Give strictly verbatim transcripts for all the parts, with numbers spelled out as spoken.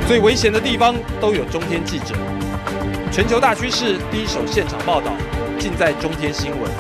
最危险的地方都有中天记者，全球大趋势第一手现场报道，尽在中天新闻。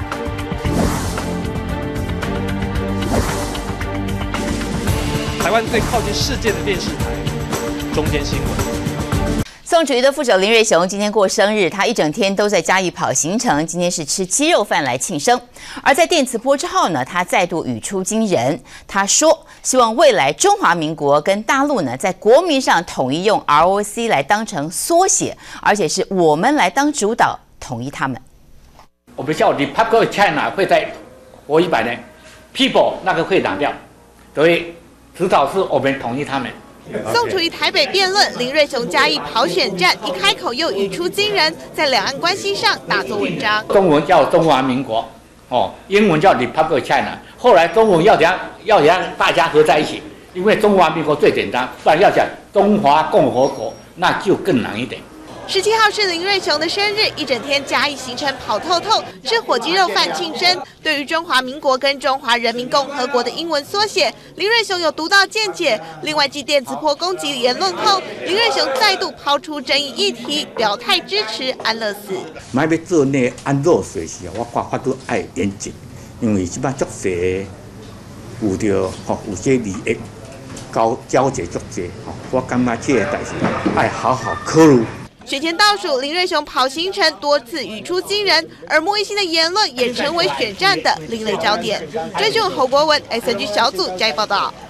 台湾最靠近世界的电视台，中天新闻。 宋楚瑜的副手林瑞雄今天过生日，他一整天都在嘉义跑行程，今天是吃鸡肉饭来庆生。而在电磁波之后呢，他再度语出惊人，他说希望未来中华民国跟大陆呢在国名上统一用 R O C 来当成缩写，而且是我们来当主导统一他们。 我们叫 Republic of China 会在活一百年 ，People 那个会拿掉，所以指导是我们统一他们。 宋楚瑜台北辩论，林瑞雄嘉义跑选战，一开口又语出惊人，在两岸关系上大做文章。 中文叫中华民国，哦，英文叫 Republic of China。后来中文要怎样？要怎样大家合在一起？因为中华民国最简单，不然要讲中华共和国，那就更难一点。 十七号是林瑞雄的生日，一整天嘉义行程跑透透，吃火鸡肉饭庆生。对于中华民国跟中华人民共和国的英文缩写，林瑞雄有独到见解。另外，继电磁波攻击言论后，林瑞雄再度抛出争议议题，表态支持安乐死。 买要做那安乐死时，我看法都爱严谨，因为即摆足侪有着吼有些利益交交接足侪吼，我感觉这个代志爱好好考虑。 选前倒数，林瑞雄跑行程多次语出惊人，耳目一新的言论也成为选战的另类焦点。追踪侯博文 ，S N G 小组加以报道。